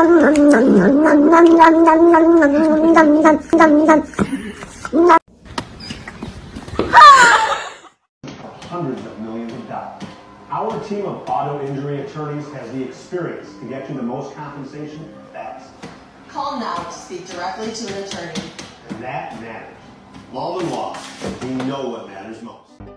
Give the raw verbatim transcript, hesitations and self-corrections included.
Hundreds of millions of dollars. Our team of auto injury attorneys has the experience to get you the most compensation fast. Call now to speak directly to an attorney. And that matters. Law and law. We know what matters most.